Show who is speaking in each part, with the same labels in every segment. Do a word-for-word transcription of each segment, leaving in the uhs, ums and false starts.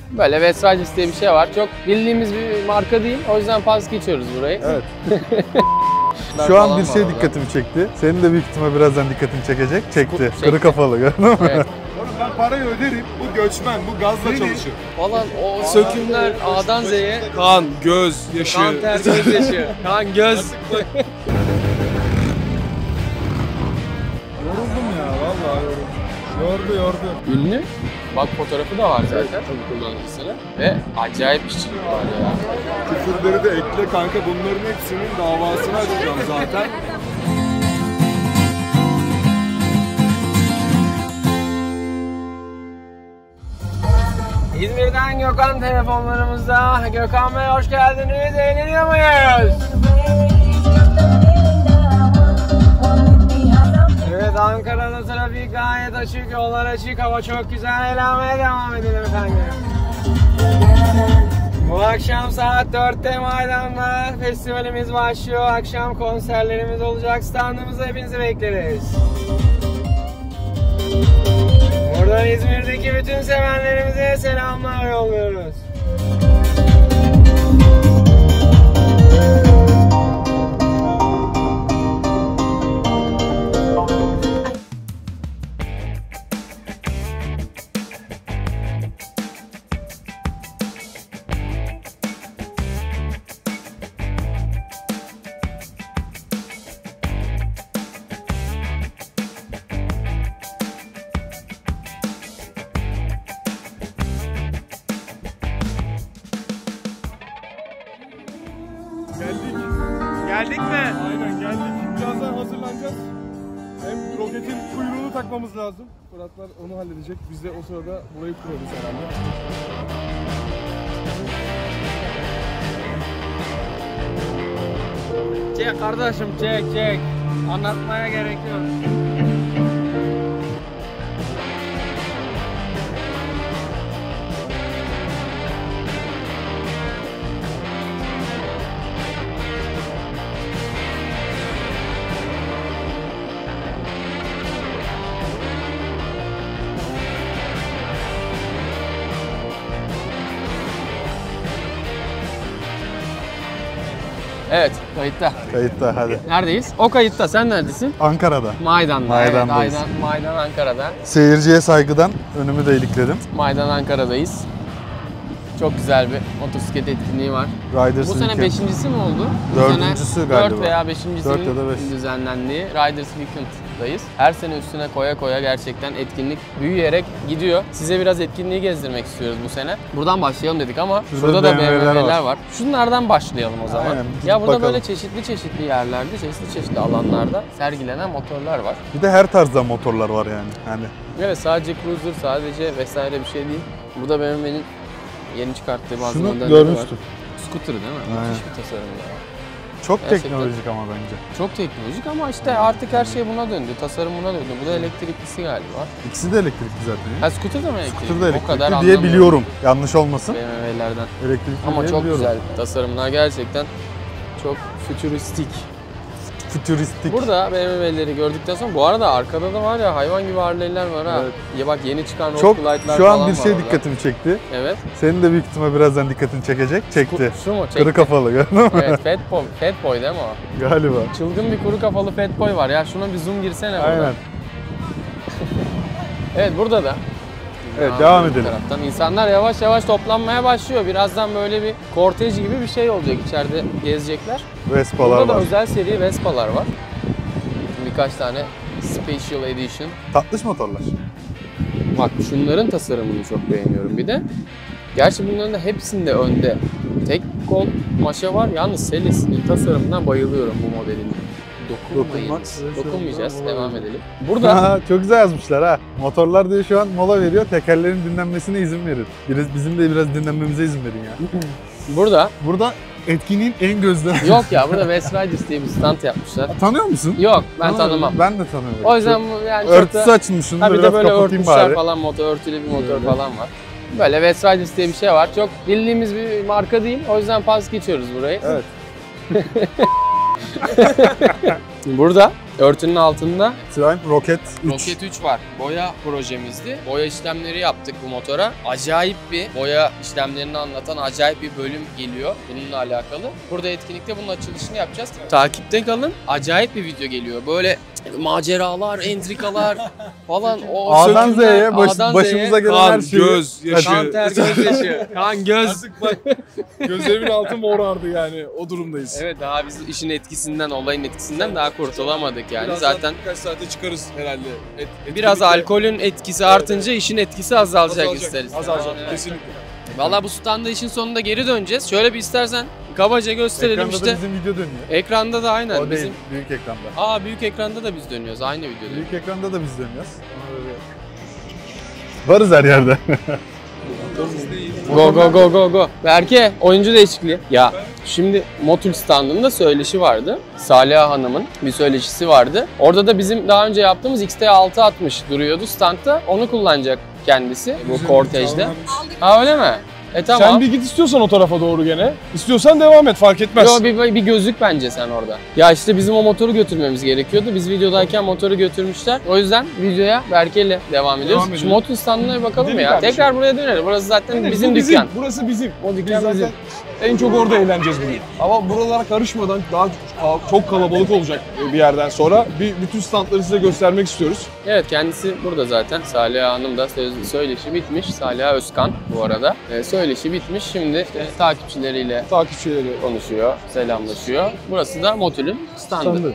Speaker 1: Böyle West Riders diye bir şey var. Çok bildiğimiz bir marka değil. O yüzden pas geçiyoruz burayı.
Speaker 2: Evet. Şu an bir şey dikkatimi çekti. Senin de büyük ihtimal birazdan dikkatini çekecek. Çekti. Çekti. Kırı kafalı, gördün mü? Evet.
Speaker 3: Oğlum ben parayı öderim. Bu göçmen, bu gazla çalışır.
Speaker 1: Falan o sökümler A'dan Z'ye.
Speaker 3: Kan, göz, yaşı.
Speaker 1: Kan, ter, göz yaşı. Kan, göz.
Speaker 3: Yoruldum ya, vallahi yoruldum. Yordu, yordu.
Speaker 1: Ünlü. Bak fotoğrafı da var zaten kullanıcısına. Ve acayip işçilik var ya.
Speaker 3: Küfürleri de ekle kanka, bunların hepsinin davasını açacağım zaten.
Speaker 1: İzmir'den Gökhan telefonlarımızda. Gökhan Bey hoş geldiniz. Eğleniyor muyuz? Evet, Ankara'da trafik gayet açık, yollar açık, hava çok güzel. Eğlenmeye devam edelim efendim. Bu akşam saat dörtte Maydan'da festivalimiz başlıyor. Akşam konserlerimiz olacak. Standımızda hepinizi bekleriz. Buradan İzmir'deki bütün sevenlerimize selamlar yolluyoruz.
Speaker 3: Geldik.
Speaker 1: Geldik mi?
Speaker 3: Aynen geldik. Birazdan hazırlanacağız. Hem roketin kuyruğunu takmamız lazım. Fıratlar onu halledecek. Biz de o sırada burayı kurarız herhalde.
Speaker 1: Çek kardeşim, çek çek. Anlatmaya gerek yok. Evet, kayıtta.
Speaker 2: Kayıtta, hadi.
Speaker 1: Neredeyiz? O kayıtta. Sen neredesin?
Speaker 2: Ankara'da.
Speaker 1: Maydan'da.
Speaker 2: Maydan'dayız.
Speaker 1: Evet, Maydan, Maydan Ankara'da.
Speaker 2: Seyirciye saygıdan önümü de ilikledim.
Speaker 1: Maydan Ankara'dayız. Çok güzel bir motosiklet etkinliği var.
Speaker 2: Riders
Speaker 1: Bu sene
Speaker 2: Weekend.
Speaker 1: beşincisi mi oldu? Bu
Speaker 2: Dördüncüsü
Speaker 1: sene
Speaker 2: galiba.
Speaker 1: dört veya beşincisinin
Speaker 2: Dört ya da beş.
Speaker 1: düzenlendiği Riders Weekend'dayız. Her sene üstüne koya koya gerçekten etkinlik büyüyerek gidiyor. Size biraz etkinliği gezdirmek istiyoruz bu sene. Buradan başlayalım dedik ama
Speaker 2: Şurada
Speaker 1: şurada da B M
Speaker 2: B M W'ler
Speaker 1: W'ler
Speaker 2: var.
Speaker 1: var. Şunlardan başlayalım o zaman.
Speaker 2: Aynen, gidip
Speaker 1: Ya burada
Speaker 2: bakalım.
Speaker 1: böyle çeşitli çeşitli yerlerde, çeşitli çeşitli alanlarda sergilenen motorlar var.
Speaker 2: Bir de her tarzda motorlar var yani. Yani
Speaker 1: Evet, sadece cruiser, sadece vesaire bir şey değil. Burada B M W'nin yeni çıkarttığı bazı
Speaker 2: şunu
Speaker 1: modeller
Speaker 2: görmüştüm.
Speaker 1: var. Scooter değil mi?
Speaker 2: Aynen.
Speaker 1: Müthiş bir tasarım ya.
Speaker 2: Çok
Speaker 1: Gerçekten.
Speaker 2: teknolojik ama bence.
Speaker 1: Çok teknolojik ama işte artık her şey buna döndü. Tasarım buna döndü. Bu da elektriklisi galiba.
Speaker 2: İkisi de elektrikli zaten ya.
Speaker 1: Ha, scooter da mı elektrikli?
Speaker 2: Scooter da
Speaker 1: O kadar
Speaker 2: elektrikli diye
Speaker 1: anlamıyorum
Speaker 2: biliyorum. Yanlış olmasın.
Speaker 1: B M W'lerden.
Speaker 2: Elektrikli
Speaker 1: Ama
Speaker 2: diye
Speaker 1: çok
Speaker 2: biliyorum.
Speaker 1: güzel tasarımlar, gerçekten çok fütüristik.
Speaker 2: Fütüristik.
Speaker 1: Burada B M W'leri gördükten sonra, bu arada arkada da var ya hayvan gibi Harley'ler var ha.
Speaker 2: Evet.
Speaker 1: Ya bak, yeni çıkan Road
Speaker 2: Çok,
Speaker 1: Glid'ler
Speaker 2: şu
Speaker 1: falan
Speaker 2: an bir
Speaker 1: var
Speaker 2: şey
Speaker 1: orada.
Speaker 2: dikkatimi çekti.
Speaker 1: Evet.
Speaker 2: Senin de büyük ihtimal birazdan dikkatini çekecek. Çekti.
Speaker 1: Şu mu? Çekti.
Speaker 2: Kırı kafalı, gördün mü?
Speaker 1: Evet, Fat Boy, Fat Boy değil mi o?
Speaker 2: Galiba.
Speaker 1: Çılgın bir kuru kafalı Fat Boy var ya. Şuna bir zoom girsene burada.
Speaker 2: Aynen.
Speaker 1: Evet, burada da.
Speaker 2: Evet,
Speaker 1: Aa,
Speaker 2: devam
Speaker 1: bu
Speaker 2: edelim.
Speaker 1: taraftan insanlar yavaş yavaş toplanmaya başlıyor. Birazdan böyle bir kortej gibi bir şey olacak, içeride gezecekler.
Speaker 2: Vespalar
Speaker 1: Burada da
Speaker 2: var.
Speaker 1: özel seri Vespa'lar var. Birkaç tane Special Edition.
Speaker 2: Tatlış motorlar.
Speaker 1: Bak, şunların tasarımını çok beğeniyorum bir de. Gerçi bunların da hepsinde önde tek kol maşa var. Yalnız Celes'in tasarımından bayılıyorum bu modelin. Dokunmayız.
Speaker 2: Dokunmak-
Speaker 1: Dokunmayacağız. Devam edelim. Burada
Speaker 2: Ha, çok güzel yazmışlar ha. Motorlar diyor şu an mola veriyor. Tekerlerin dinlenmesine izin verin. Biraz, bizim de biraz dinlenmemize izin verin ya.
Speaker 1: burada
Speaker 2: Burada etkinliğin en gözde...
Speaker 1: yok ya, burada West Riders diye bir stand yapmışlar.
Speaker 2: Tanıyor musun?
Speaker 1: Yok, ben
Speaker 2: Aa,
Speaker 1: tanımam.
Speaker 2: Ben de tanıyorum.
Speaker 1: O yüzden
Speaker 2: Çok-
Speaker 1: bu yani çok
Speaker 2: örtüsü
Speaker 1: da...
Speaker 2: açılmış. Şunu
Speaker 1: Ha,
Speaker 2: da
Speaker 1: bir de
Speaker 2: biraz
Speaker 1: böyle
Speaker 2: kapatayım
Speaker 1: örtmüşler
Speaker 2: bari.
Speaker 1: falan, motor, örtülü bir motor
Speaker 2: Öyle.
Speaker 1: falan var. Böyle West Riders diye bir şey var. Çok bildiğimiz bir marka değil. O yüzden pas geçiyoruz burayı.
Speaker 2: Evet.
Speaker 1: Burada Örtünün altında
Speaker 2: Triumph Rocket üç.
Speaker 1: Rocket üç var. Boya projemizdi. Boya işlemleri yaptık bu motora. Acayip bir boya işlemlerini anlatan acayip bir bölüm geliyor bununla alakalı. Burada etkinlikte bunun açılışını yapacağız. Takipte kalın. Acayip bir video geliyor. Böyle maceralar, entrikalar falan. O
Speaker 2: A'dan
Speaker 1: sökümler,
Speaker 2: Z'ye baş,
Speaker 1: A'dan
Speaker 2: başımıza
Speaker 1: Z'ye.
Speaker 2: gelen
Speaker 3: Kan,
Speaker 2: her şeyi.
Speaker 3: göz, yaşı.
Speaker 1: Kan, ter, gözyaşı. Kan, göz.
Speaker 3: Artık bak gözlerimin altı morardı yani o durumdayız.
Speaker 1: Evet, daha biz işin etkisinden, olayın etkisinden daha kurtulamadık yani.
Speaker 3: Birazdan
Speaker 1: Zaten
Speaker 3: birkaç saate çıkarız herhalde. Et,
Speaker 1: biraz
Speaker 3: etkinlikte
Speaker 1: alkolün etkisi artınca işin etkisi azalacak,
Speaker 3: azalacak.
Speaker 1: isteriz.
Speaker 3: Azalacak kesinlikle.
Speaker 1: Valla bu standa işin sonunda geri döneceğiz. Şöyle bir istersen kabaca gösterelim
Speaker 2: Ekranda
Speaker 1: işte.
Speaker 2: da bizim video dönüyor.
Speaker 1: Ekranda da aynen.
Speaker 2: O
Speaker 1: bizim...
Speaker 2: değil, büyük ekranda.
Speaker 1: Aa, büyük ekranda da biz dönüyoruz. Aynı videoda.
Speaker 2: Büyük ekranda da biz dönüyoruz. Varız her yerde.
Speaker 1: Go go go go go. Berke, oyuncu değişikliği. Ya şimdi Motul standında söyleşi vardı. Saliha Hanım'ın bir söyleşisi vardı. Orada da bizim daha önce yaptığımız X T altı altmış duruyordu standta. Onu kullanacak kendisi bu kortejde. Ha, öyle mi? E tamam.
Speaker 3: Sen bir git istiyorsan o tarafa doğru gene. İstiyorsan devam et, fark etmez.
Speaker 1: Yo, bir, bir gözlük bence sen orada. Ya işte bizim o motoru götürmemiz gerekiyordu. Biz videodayken motoru götürmüşler. O yüzden videoya Berke ile devam ediyoruz.
Speaker 3: Devam
Speaker 1: Şu Motul standına bir bakalım mı
Speaker 3: Gidelim
Speaker 1: ya?
Speaker 3: kardeşim.
Speaker 1: Tekrar buraya dönelim. Burası zaten
Speaker 3: Evet,
Speaker 1: bizim
Speaker 3: bu
Speaker 1: dükkan.
Speaker 3: Burası bizim.
Speaker 1: O
Speaker 3: Biz
Speaker 1: dükkan
Speaker 3: zaten
Speaker 1: bizim.
Speaker 3: en çok orada eğleneceğiz bugün. Ama buralara karışmadan daha çok kalabalık olacak bir yerden sonra. Bir bütün standları size göstermek istiyoruz.
Speaker 1: Evet, kendisi burada zaten. Saliha Hanım da söz, söyleşi bitmiş. Saliha Özkan bu arada. E, söyleşi bitmiş. Şimdi işte takipçileriyle
Speaker 3: Takipçileri.
Speaker 1: konuşuyor, selamlaşıyor. Burası da Motul'ün standı.
Speaker 3: Standı.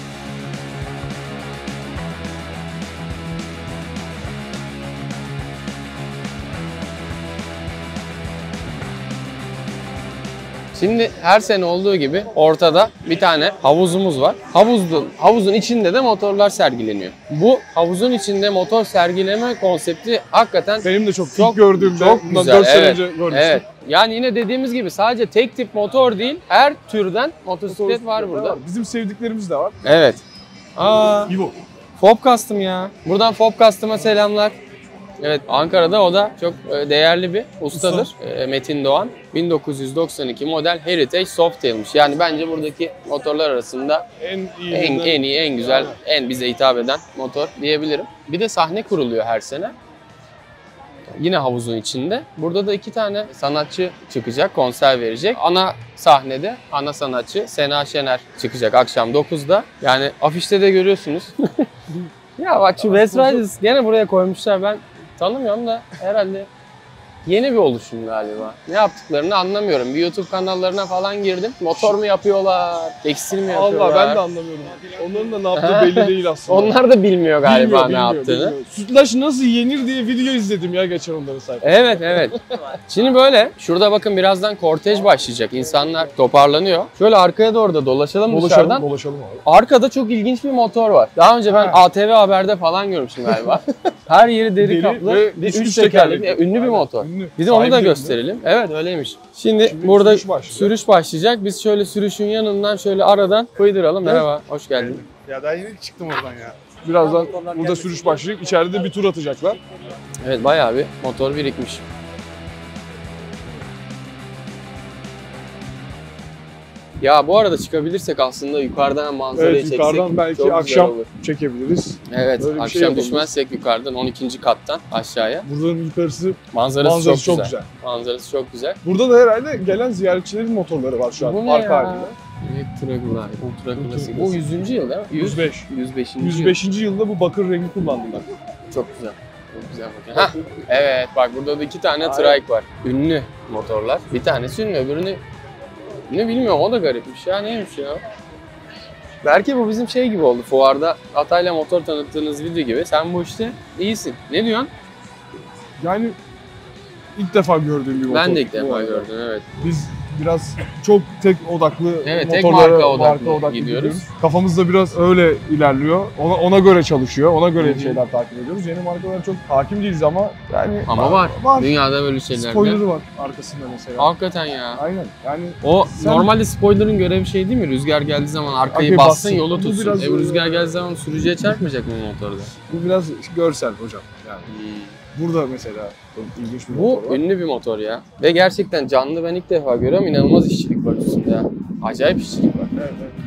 Speaker 1: Şimdi her sene olduğu gibi ortada bir tane havuzumuz var. Havuzun, havuzun içinde de motorlar sergileniyor. Bu havuzun içinde motor sergileme konsepti hakikaten
Speaker 3: Benim de çok,
Speaker 1: Çok-
Speaker 3: ilk gördüğümde
Speaker 1: çok
Speaker 3: bundan
Speaker 1: güzel.
Speaker 3: dört sene
Speaker 1: Evet,
Speaker 3: önce görmüştüm.
Speaker 1: evet. Yani yine dediğimiz gibi sadece tek tip motor değil, her türden motosiklet var burada.
Speaker 3: Bizim sevdiklerimiz de var.
Speaker 1: Evet. Aa,
Speaker 3: İvo.
Speaker 1: Fob Custom ya. Buradan Fob Custom'a selamlar. Evet, Ankara'da o da çok e, değerli bir ustadır. E, Metin Doğan. bin dokuz yüz doksan iki model Heritage Softail'miş. Yani bence buradaki motorlar arasında
Speaker 3: En iyi.
Speaker 1: en, en iyi, en güzel, en bize hitap eden motor diyebilirim. Bir de sahne kuruluyor her sene. Yine havuzun içinde. Burada da iki tane sanatçı çıkacak, konser verecek. Ana sahnede ana sanatçı Sena Şener çıkacak akşam dokuzda. Yani afişte de görüyorsunuz. Ya bak şu West Riders gene buraya koymuşlar. Ben tanımıyorum da herhalde yeni bir oluşum galiba. Ne yaptıklarını anlamıyorum. Bir YouTube kanallarına falan girdim. Motor mu yapıyorlar, tekstil mi yapıyorlar?
Speaker 3: Allah ben de anlamıyorum. Onların da ne yaptığı belli değil aslında.
Speaker 1: Onlar da bilmiyor galiba
Speaker 3: Bilmiyor,
Speaker 1: ne
Speaker 3: bilmiyor,
Speaker 1: yaptığını.
Speaker 3: bilmiyor. Sütlaç nasıl yenir diye video izledim ya geçen onların sayfasında.
Speaker 1: Evet evet. Şimdi böyle şurada bakın birazdan kortej başlayacak. İnsanlar toparlanıyor. Şöyle arkaya doğru da dolaşalım,
Speaker 3: Dolaşalım,
Speaker 1: dışarıdan.
Speaker 3: dolaşalım abi.
Speaker 1: Arkada çok ilginç bir motor var. Daha önce ben
Speaker 3: Ha.
Speaker 1: A T V Haber'de falan görmüştüm galiba. Her yeri deri,
Speaker 3: Deri
Speaker 1: kaplı.
Speaker 3: ve
Speaker 1: Bir
Speaker 3: üç
Speaker 1: üç
Speaker 3: tekerlekli.
Speaker 1: tekerlekli. Ünlü bir
Speaker 3: Aynen,
Speaker 1: motor.
Speaker 3: ünlü.
Speaker 1: Bir de onu da
Speaker 3: Sahibi de
Speaker 1: gösterelim. Evet öyleymiş. Şimdi,
Speaker 3: Şimdi
Speaker 1: burada
Speaker 3: sürüş başlayacak.
Speaker 1: sürüş başlayacak. Biz şöyle sürüşün yanından şöyle aradan koyduralım. Merhaba, hoş geldin.
Speaker 2: Ya daha yeni çıktım oradan ya.
Speaker 3: Birazdan burada sürüş başlayacak. İçeride bir tur atacaklar.
Speaker 1: Evet bayağı bir motor birikmiş. Ya bu arada çıkabilirsek aslında yukarıdan manzarayı
Speaker 3: Evet
Speaker 1: çeksek
Speaker 3: yukarıdan belki
Speaker 1: çok güzel
Speaker 3: akşam
Speaker 1: olur.
Speaker 3: çekebiliriz.
Speaker 1: Evet,
Speaker 3: Böyle bir şey
Speaker 1: akşam
Speaker 3: yapalım.
Speaker 1: düşmezsek yukarıdan on ikinci kattan aşağıya.
Speaker 3: Buranın yukarısı
Speaker 1: Manzarası,
Speaker 3: manzarası
Speaker 1: çok,
Speaker 3: çok
Speaker 1: güzel.
Speaker 3: güzel.
Speaker 1: Manzarası çok güzel.
Speaker 3: Burada da herhalde gelen ziyaretçilerin motorları var şu an.
Speaker 1: Bu ne
Speaker 3: arka
Speaker 1: ya?
Speaker 3: halinde.
Speaker 1: Elektra Glide, Ultra
Speaker 3: Ultra
Speaker 1: Klasik.
Speaker 3: Klasik.
Speaker 1: Bu yüzüncü yıl değil mi?
Speaker 3: yüz beş.
Speaker 1: yüz beşinci.
Speaker 3: yüz beşinci yılda bu bakır rengi kullandılar.
Speaker 1: yıl. Çok güzel. Çok güzel bakın. Hah, evet bak burada da iki tane
Speaker 3: Aynen.
Speaker 1: trike var. Ünlü motorlar. Bir tanesi ünlü, öbürünü ne bilmiyorum, o da garipmiş ya, neymiş ya. Belki bu bizim şey gibi oldu, fuarda Atay'la motor tanıttığınız video gibi. Sen bu işte iyisin. Ne diyorsun?
Speaker 3: Yani ilk defa gördüğüm bir motor.
Speaker 1: Ben de ilk
Speaker 3: bu
Speaker 1: defa
Speaker 3: arada.
Speaker 1: gördüm, evet.
Speaker 3: Biz biraz çok tek odaklı
Speaker 1: Evet, tek
Speaker 3: motorlara
Speaker 1: marka odaklı gidiyoruz.
Speaker 3: gidiyoruz. Kafamız da biraz öyle ilerliyor. Ona, ona göre çalışıyor. Ona göre
Speaker 1: Hı hı.
Speaker 3: şeyler takip ediyoruz. Yeni markalara çok hakim değiliz ama yani
Speaker 1: Ama var.
Speaker 3: Var.
Speaker 1: Dünyada böyle şeyler de.
Speaker 3: Spoiler'ı var arkasında mesela.
Speaker 1: Hakikaten ya.
Speaker 3: Aynen. Yani
Speaker 1: O
Speaker 3: Sen-
Speaker 1: normalde spoiler'ın görevi şey değil mi? Rüzgar geldiği zaman arkayı
Speaker 3: Arkayı
Speaker 1: bassın,
Speaker 3: bassın.
Speaker 1: yolu
Speaker 3: Bu
Speaker 1: tutsun.
Speaker 3: biraz-
Speaker 1: E, bu rüzgar geldiği zaman sürücüye çarpmayacak mı motorda?
Speaker 3: bu biraz görsel hocam. Yani burada mesela çok ilginç bir
Speaker 1: Bu
Speaker 3: motor var.
Speaker 1: ünlü bir motor ya. Ve gerçekten canlı ben ilk defa görüyorum. İnanılmaz işçilik var üstünde ya. Acayip işçilik var.
Speaker 3: Evet, evet.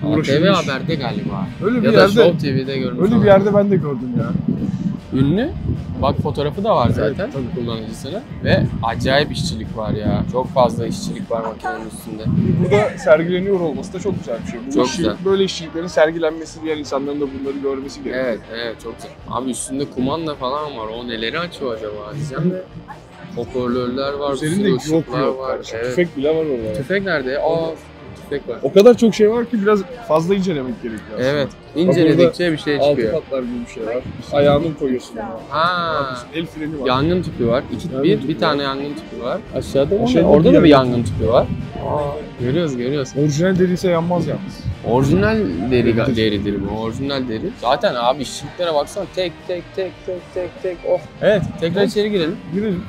Speaker 1: A T V
Speaker 3: uğraşılmış.
Speaker 1: Haber'de galiba.
Speaker 3: Öyle bir
Speaker 1: Ya da
Speaker 3: yerde,
Speaker 1: Show T V'de görmüş.
Speaker 3: öyle bir yerde ben de gördüm ya.
Speaker 1: Ünlü. Bak fotoğrafı da var zaten
Speaker 3: Evet, tabii.
Speaker 1: kullanıcısına. Ve acayip işçilik var ya. Çok fazla işçilik var makinenin üstünde.
Speaker 3: Burada sergileniyor olması da çok güzel bir şey. Bu
Speaker 1: Çok
Speaker 3: işi-
Speaker 1: güzel.
Speaker 3: Böyle işçiliklerin sergilenmesi, diğer insanların da bunları görmesi gerekiyor.
Speaker 1: Evet, evet çok güzel. Abi üstünde kumanda falan var. O neleri açıyor acaba diyeceğim de. Hoparlörler var,
Speaker 3: Üzerinde
Speaker 1: sürü
Speaker 3: yok
Speaker 1: ışıklar
Speaker 3: yok
Speaker 1: var.
Speaker 3: kardeşim.
Speaker 1: Evet.
Speaker 3: Tüfek bile var orada.
Speaker 1: Tüfek nerede? Aa, tüfek var.
Speaker 3: O kadar çok şey var ki biraz fazla incelemek gerekiyor aslında.
Speaker 1: Evet. İnceledikçe bir şey
Speaker 3: Altı
Speaker 1: çıkıyor.
Speaker 3: patlar gibi bir şey var. Ayağını koyuyorsun ona.
Speaker 1: Ha.
Speaker 3: El freni var.
Speaker 1: Yangın tüpü var. İki,
Speaker 3: Yangın
Speaker 1: bir,
Speaker 3: tüpü
Speaker 1: bir
Speaker 3: var.
Speaker 1: tane yangın tüpü var. Aşağıda mı?
Speaker 3: Aşağıda
Speaker 1: Orada
Speaker 3: bir
Speaker 1: da bir
Speaker 3: yangın
Speaker 1: yangın tüpü var. Aa, görüyoruz, görüyoruz.
Speaker 3: Orijinal deriyse yanmaz yalnız.
Speaker 1: Orijinal deri deridir bu. Orijinal deri. Zaten abi işçiliklere baksana. Tek tek tek tek tek tek. Oh. Evet, tekrar içeri girelim.
Speaker 3: Girelim.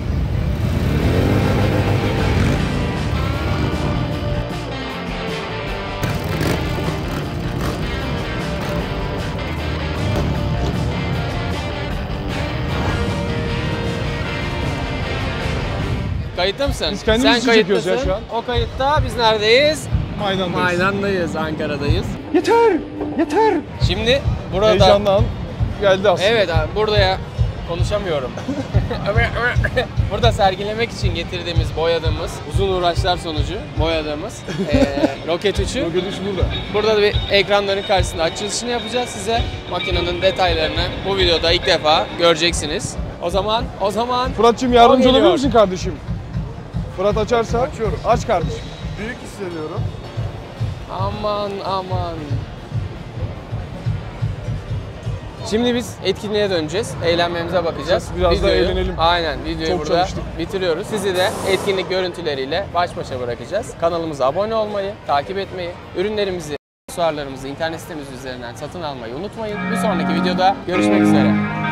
Speaker 1: Kayıtta mısın?
Speaker 3: Biz kendimiz
Speaker 1: Sen
Speaker 3: için çekiyoruz ya
Speaker 1: kayıttasın.
Speaker 3: şu an.
Speaker 1: O kayıtta. Biz neredeyiz?
Speaker 3: Maydandayız.
Speaker 1: Maydan'dayız, Ankara'dayız.
Speaker 3: Yeter! Yeter!
Speaker 1: Şimdi burada...
Speaker 3: Heyecanlı an geldi aslında.
Speaker 1: Evet abi, burada ya konuşamıyorum. Burada sergilemek için getirdiğimiz, boyadığımız, uzun uğraşlar sonucu boyadığımız eee Roket üçü.
Speaker 3: Roket üç burada.
Speaker 1: Burada da bir ekranların karşısında açılışını yapacağız size. Makinenin detaylarını bu videoda ilk defa göreceksiniz. O zaman, o zaman...
Speaker 3: Fırat'cığım yardımcı
Speaker 1: O
Speaker 3: olabilir
Speaker 1: geliyor.
Speaker 3: misin kardeşim? Fırat açarsa. Açıyorum. Aç kardeşim.
Speaker 2: Büyük hissediyorum.
Speaker 1: Aman aman. Şimdi biz etkinliğe döneceğiz. Eğlenmemize bakacağız.
Speaker 3: Biraz daha eğlenelim.
Speaker 1: Aynen, videoyu
Speaker 3: Çok
Speaker 1: burada
Speaker 3: çalıştık.
Speaker 1: bitiriyoruz. Sizi de etkinlik görüntüleriyle baş başa bırakacağız. Kanalımıza abone olmayı, takip etmeyi, ürünlerimizi, aksesuarlarımızı internet sitemiz üzerinden satın almayı unutmayın. Bir sonraki videoda görüşmek üzere.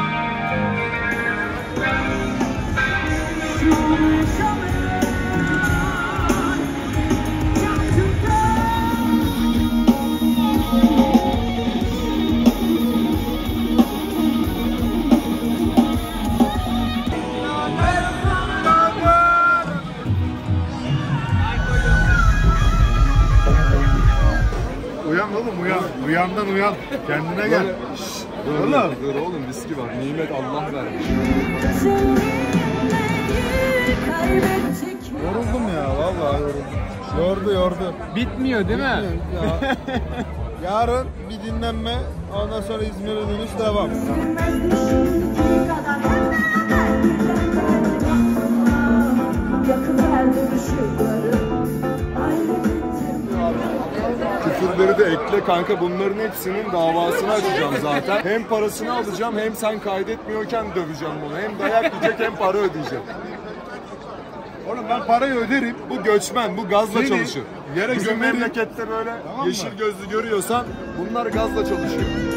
Speaker 2: Uyan oğlum uyan. Uyandan uyan. Kendine gel.
Speaker 3: Oğlum. Dur oğlum riski var. Nimet Allah vermiş.
Speaker 2: Yoruldum ya vallahi yoruldum. Yordu yordu.
Speaker 1: Bitmiyor değil mi?
Speaker 2: Ya. Yarın bir dinlenme, ondan sonra İzmir'e dönüş devam.
Speaker 3: Küfürleri de ekle kanka, bunların hepsinin davasını açacağım zaten. Hem parasını alacağım hem sen kaydetmiyorken döveceğim bunu. Hem dayak yiyecek hem para ödeyeceğim.
Speaker 2: Oğlum ben parayı öderim.
Speaker 3: Bu göçmen, bu gazla
Speaker 2: Seni
Speaker 3: çalışır.
Speaker 2: yere
Speaker 3: Bizim
Speaker 2: gömerim.
Speaker 3: memlekette böyle
Speaker 2: Tamam mı?
Speaker 3: yeşil gözlü görüyorsan bunlar gazla çalışıyor.